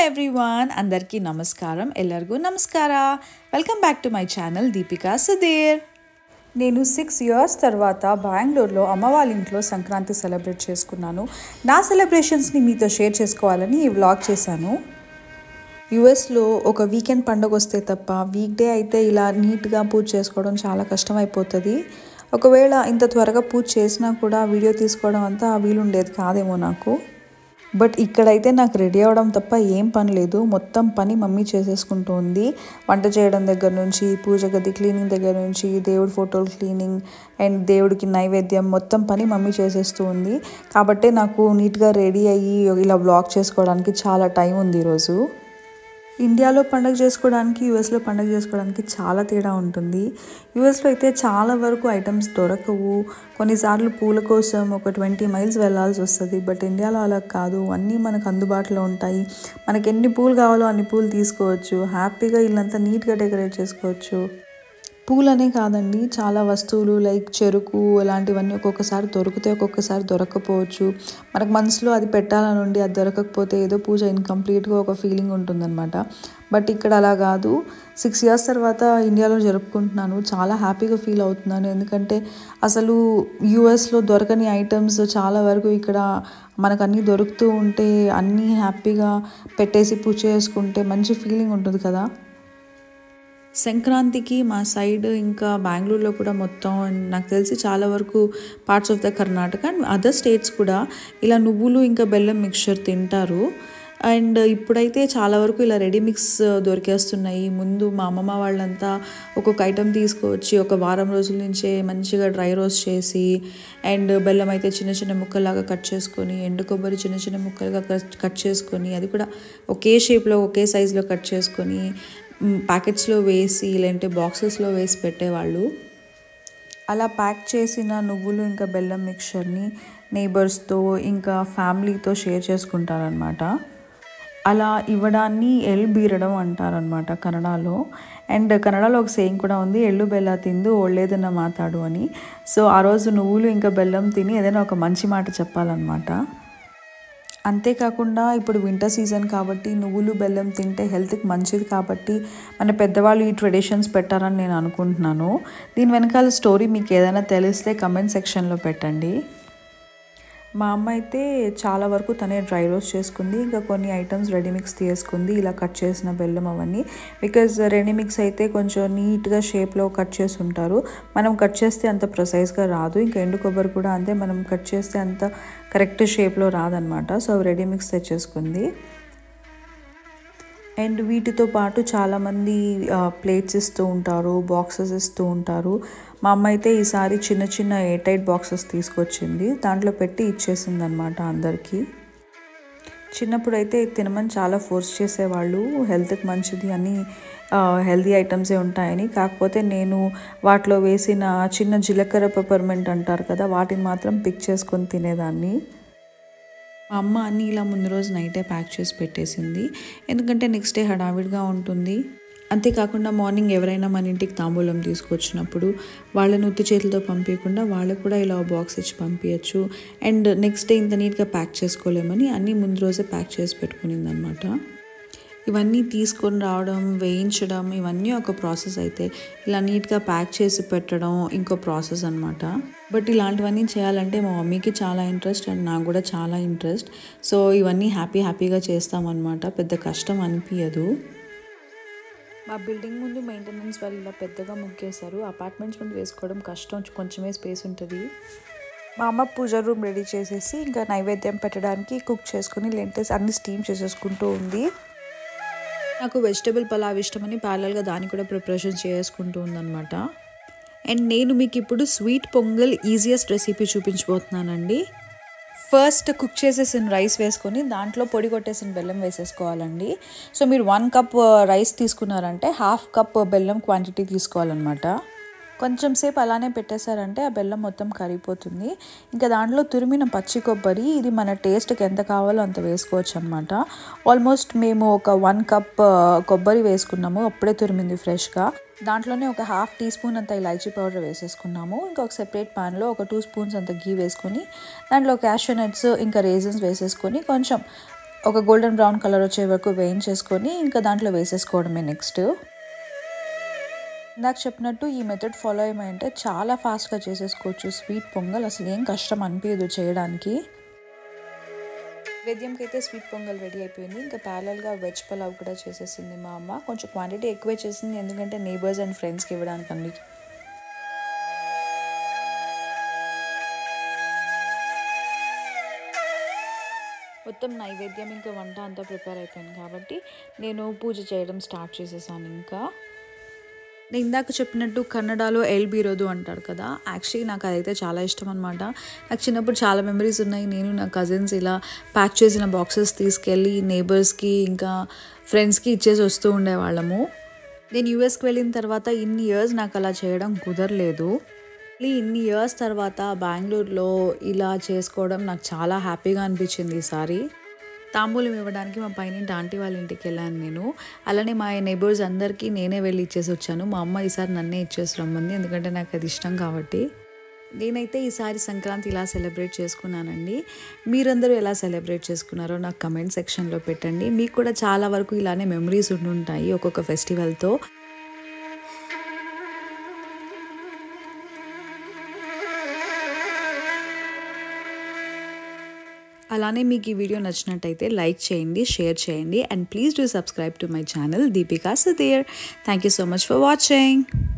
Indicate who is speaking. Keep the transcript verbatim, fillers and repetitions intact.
Speaker 1: Everyone, అందరికీ నమస్కారం. ఎల్లరిಗೂ నమస్కార. Welcome back to my channel Deepika Sudheer. నేను సిక్స్ ఇయర్స్ తర్వాత బెంగళూరులో అమ్మ వాళ్ళ ఇంట్లో సంక్రాంతి సెలబ్రేట్ చేసుకున్నాను. నా సెలబ్రేషన్స్ని మీతో షేర్ చేసుకోవాలని ఈ వ్లాగ్ చేశాను. యుఎస్లో ఒక వీకెండ్ పండుగ వస్తే తప్ప వీక్ డే అయితే ఇలా నీట్గా పూజ చేసుకోవడం చాలా కష్టం అయిపోతుంది. ఒకవేళ ఇంత త్వరగా పూజ చేసినా కూడా వీడియో తీసుకోవడం అంతా వీలుండేది కాదేమో నాకు. బట్ ఇక్కడైతే నాకు రెడీ అవ్వడం తప్ప ఏం పని లేదు. మొత్తం పని మమ్మీ చేసేసుకుంటూ ఉంది. వంట చేయడం దగ్గర నుంచి, పూజ గది క్లీనింగ్ దగ్గర నుంచి, దేవుడి ఫోటోలు క్లీనింగ్ అండ్ దేవుడికి నైవేద్యం మొత్తం పని మమ్మీ చేసేస్తూ ఉంది. కాబట్టి నాకు నీట్గా రెడీ అయ్యి ఇలా వ్లాగ్ చేసుకోవడానికి చాలా టైం ఉంది ఈరోజు. ఇండియాలో పండుగ చేసుకోవడానికి యూఎస్లో పండుగ చేసుకోవడానికి చాలా తేడా ఉంటుంది. యూఎస్లో అయితే చాలా వరకు ఐటమ్స్ దొరకవు. కొన్నిసార్లు పూల కోసం ఒక ట్వంటీ మైల్స్ వెళ్ళాల్సి వస్తుంది. బట్ ఇండియాలో అలా కాదు, అన్నీ మనకు అందుబాటులో ఉంటాయి. మనకి ఎన్ని పూలు కావాలో అన్ని పూలు తీసుకోవచ్చు. హ్యాపీగా ఇల్లంతా నీట్గా డెకరేట్ చేసుకోవచ్చు. పూలనే కాదండి, చాలా వస్తువులు లైక్ చెరుకు అలాంటివన్నీ ఒక్కొక్కసారి దొరికితే ఒక్కొక్కసారి దొరకకపోవచ్చు. మనకు మనసులో అది పెట్టాలని ఉండి అది దొరకకపోతే ఏదో పూజ ఇన్కంప్లీట్గా ఒక ఫీలింగ్ ఉంటుందన్నమాట. బట్ ఇక్కడ అలా కాదు. సిక్స్ ఇయర్స్ తర్వాత ఇండియాలో జరుపుకుంటున్నాను. చాలా హ్యాపీగా ఫీల్ అవుతున్నాను. ఎందుకంటే అసలు యూఎస్లో దొరకని ఐటమ్స్ చాలా వరకు ఇక్కడ మనకు అన్నీ దొరుకుతూ ఉంటే అన్నీ హ్యాపీగా పెట్టేసి పూజ చేసుకుంటే మంచి ఫీలింగ్ ఉంటుంది కదా. సంక్రాంతికి మా సైడ్ ఇంకా బెంగళూరులో కూడా మొత్తం నాకు తెలిసి చాలా వరకు parts of the Karnataka and other states కూడా ఇలా నువ్వులు ఇంకా బెల్లం మిక్చర్ తింటారు. అండ్ ఇప్పుడైతే చాలా వరకు ఇలా రెడీ మిక్స్ దొరికేస్తున్నాయి. ముందు మా అమ్మమ్మ వాళ్ళంతా ఒక్కొక్క ఐటెం తీసుకొచ్చి ఒక వారం రోజుల నుంచే మంచిగా డ్రై రోస్ట్ చేసి అండ్ బెల్లం అయితే చిన్న చిన్న ముక్కలాగా కట్ చేసుకొని, ఎండు కొబ్బరి చిన్న చిన్న ముక్కలుగా కట్ చేసుకొని, అది కూడా ఒకే షేప్లో ఒకే సైజులో కట్ చేసుకొని ప్యాకెట్స్లో వేసి లేదంటే బాక్సెస్లో వేసి పెట్టేవాళ్ళు. అలా ప్యాక్ చేసిన నువ్వులు ఇంకా బెల్లం మిక్చర్ని నైబర్స్తో ఇంకా ఫ్యామిలీతో షేర్ చేసుకుంటారనమాట. అలా ఇవ్వడాన్ని ఎల్ బీరడం అంటారనమాట కన్నడలో. అండ్ కన్నడలో ఒక సేయింగ్ కూడా ఉంది, ఎళ్ళు బెల్ల తిందు ఒళ్ళేదన్న మాతాడు అని. సో ఆ రోజు నువ్వులు ఇంకా బెల్లం తిని ఏదైనా ఒక మంచి మాట చెప్పాలన్నమాట. అంతేకాకుండా ఇప్పుడు వింటర్ సీజన్ కాబట్టి నువ్వులు బెల్లం తింటే హెల్త్కి మంచిది కాబట్టి మన పెద్దవాళ్ళు ఈ ట్రెడిషన్స్ పెట్టారని నేను అనుకుంటున్నాను. దీని వెనకాల స్టోరీ మీకు ఏదైనా తెలిస్తే కమెంట్ సెక్షన్లో పెట్టండి. మా అమ్మ అయితే చాలా వరకు తనే డ్రై రోస్ట్ చేసుకుంది. ఇంకా కొన్ని ఐటమ్స్ రెడీ మిక్స్ తీసుకుంది, ఇలా కట్ చేసిన బెల్లం అవన్నీ. బికాజ్ రెడీ మిక్స్ అయితే కొంచెం నీట్గా షేప్లో కట్ చేసి ఉంటారు. మనం కట్ చేస్తే అంత ప్రిసైజ్గా రాదు. ఇంకా ఎండు కొబ్బరి కూడా అంతే, మనం కట్ చేస్తే అంత కరెక్ట్ షేప్లో రాదనమాట. సో అవి రెడీ మిక్స్ తెచ్చేసుకుంది. అండ్ వీటితో పాటు చాలామంది ప్లేట్స్ ఇస్తూ ఉంటారు, బాక్సెస్ ఇస్తూ ఉంటారు. మా అమ్మ అయితే ఈసారి చిన్న చిన్న ఎయిర్ టైట్ బాక్సెస్ తీసుకొచ్చింది, దాంట్లో పెట్టి ఇచ్చేసింది అనమాట అందరికీ. చిన్నప్పుడు అయితే తినమని చాలా ఫోర్స్ చేసేవాళ్ళు, హెల్త్కి మంచిది అని, హెల్తీ ఐటమ్సే ఉంటాయని. కాకపోతే నేను వాటిలో వేసిన చిన్న జీలకర్ర పెప్పర్మెంట్ అంటారు కదా, వాటిని మాత్రం పిక్ చేసుకొని తినేదాన్ని. మా అమ్మ అన్నీ ఇలా ముందు రోజు నైటే ప్యాక్ చేసి పెట్టేసింది, ఎందుకంటే నెక్స్ట్ డే హడావిడిగా ఉంటుంది. అంతేకాకుండా మార్నింగ్ ఎవరైనా మన ఇంటికి తాంబూలం తీసుకొచ్చినప్పుడు వాళ్ళని ఉత్తి చేతులతో పంపించకుండా వాళ్ళకు కూడా ఇలా బాక్స్ ఇచ్చి పంపించచ్చు. అండ్ నెక్స్ట్ డే ఇంత నీట్గా ప్యాక్ చేసుకోలేమని అన్నీ ముందు రోజే ప్యాక్ చేసి పెట్టుకునింది అనమాట. ఇవన్నీ తీసుకొని రావడం, వేయించడం ఇవన్నీ ఒక ప్రాసెస్ అయితే ఇలా నీట్గా ప్యాక్ చేసి పెట్టడం ఇంకో ప్రాసెస్ అనమాట. బట్ ఇలాంటివన్నీ చేయాలంటే మా మమ్మీకి చాలా ఇంట్రెస్ట్ అండ్ నాకు కూడా చాలా ఇంట్రెస్ట్. సో ఇవన్నీ హ్యాపీ హ్యాపీగా చేస్తామన్నమాట, పెద్ద కష్టం అనిపించదు. మా బిల్డింగ్ ముందు మెయింటెనెన్స్ వాళ్ళు ఇలా పెద్దగా ముగ్గేశారు. అపార్ట్మెంట్స్ ముందు వేసుకోవడం కష్టం, కొంచెమే స్పేస్ ఉంటుంది. మా అమ్మ పూజ రూమ్ రెడీ చేసేసి ఇంకా నైవేద్యం పెట్టడానికి కుక్ చేసుకుని లెంటెస్ అన్ని స్టీమ్ చేసేసుకుంటూ ఉంది. నాకు వెజిటబుల్ పలావ్ ఇష్టమని ప్యారలల్గా దాన్ని కూడా ప్రిపరేషన్ చేసుకుంటూ ఉందన్నమాట. అండ్ నేను మీకు ఇప్పుడు స్వీట్ పొంగల్ ఈజియెస్ట్ రెసిపీ చూపించబోతున్నానండి. ఫస్ట్ కుక్ చేసేసిన రైస్ వేసుకొని దాంట్లో పొడి కొట్టేసిన బెల్లం వేసేసుకోవాలండి. సో మీరు వన్ కప్ రైస్ తీసుకున్నారంటే హాఫ్ కప్ బెల్లం క్వాంటిటీ తీసుకోవాలన్నమాట. కొంచెం సేపు అలానే పెట్టేశారంటే ఆ బెల్లం మొత్తం కరిగిపోతుంది. ఇంకా దాంట్లో తురిమిన పచ్చి కొబ్బరి, ఇది మన టేస్ట్కి ఎంత కావాలో అంత వేసుకోవచ్చు అనమాట. ఆల్మోస్ట్ మేము ఒక వన్ కప్ కొబ్బరి వేసుకున్నాము, అప్పుడే తురిమింది ఫ్రెష్గా. దాంట్లోనే ఒక హాఫ్ టీ స్పూన్ అంత ఇలాచీ పౌడర్ వేసేసుకున్నాము. ఇంకొక సెపరేట్ ప్యాన్లో ఒక టూ స్పూన్స్ అంత గీ వేసుకొని దాంట్లో క్యాష్యూ నట్స్ ఇంకా రేజన్స్ వేసేసుకొని కొంచెం ఒక గోల్డెన్ బ్రౌన్ కలర్ వచ్చే వరకు వేయించేసుకొని ఇంకా దాంట్లో వేసేసుకోవడమే నెక్స్ట్. ఇందాక చెప్పినట్టు ఈ మెథడ్ ఫాలో అయ్యమంటే చాలా ఫాస్ట్గా చేసేసుకోవచ్చు స్వీట్ పొంగల్. అసలు ఏం కష్టం అనిపించదు చేయడానికి. నైవేద్యంకి అయితే స్వీట్ పొంగల్ రెడీ అయిపోయింది. ఇంకా ప్యారలల్గా వెజ్ పలావ్ కూడా చేసేసింది మా అమ్మ. కొంచెం క్వాంటిటీ ఎక్కువే చేసింది, ఎందుకంటే నేబర్స్ అండ్ ఫ్రెండ్స్కి ఇవ్వడానికి అన్ని. మొత్తం నైవేద్యం ఇంకా వంట అంతా ప్రిపేర్ అయిపోయింది కాబట్టి నేను పూజ చేయడం స్టార్ట్ చేసేసాను. ఇంకా నేను ఇందాక చెప్పినట్టు కన్నడలో ఎల్ బీరోదు అంటారు కదా, యాక్చువల్లీ నాకు అదైతే చాలా ఇష్టం అనమాట. నాకు చిన్నప్పుడు చాలా మెమరీస్ ఉన్నాయి. నేను నా కజిన్స్ ఇలా ప్యాక్ చేసిన బాక్సెస్ తీసుకెళ్ళి నేబర్స్కి ఇంకా ఫ్రెండ్స్కి ఇచ్చేసి వస్తూ ఉండేవాళ్ళము. నేను యూఎస్కి వెళ్ళిన తర్వాత ఇన్ని ఇయర్స్ నాకు అలా చేయడం కుదరలేదు. ఇన్ని ఇయర్స్ తర్వాత బెంగళూరులో ఇలా చేసుకోవడం నాకు చాలా హ్యాపీగా అనిపించింది. ఈసారి తాంబూలం ఇవ్వడానికి మా పైన ఆంటీ వాళ్ళ ఇంటికి వెళ్ళాను నేను. అలానే మా నైబర్స్ అందరికీ నేనే వెళ్ళి ఇచ్చేసి వచ్చాను. మా అమ్మ ఈసారి నన్నే ఇచ్చేసి రమ్మంది, ఎందుకంటే నాకు అది ఇష్టం కాబట్టి. నేనైతే ఈసారి సంక్రాంతి ఇలా సెలబ్రేట్ చేసుకున్నానండి. మీరందరూ ఎలా సెలబ్రేట్ చేసుకున్నారో నాకు కమెంట్ సెక్షన్లో పెట్టండి. మీకు కూడా చాలా వరకు ఇలానే మెమరీస్ ఉండుంటాయి ఒక్కొక్క ఫెస్టివల్తో. అలానే మీకు ఈ వీడియో నచ్చినట్టయితే లైక్ చేయండి, షేర్ చేయండి, and please do subscribe to my channel Deepika Sudheer. Thank you so much for watching.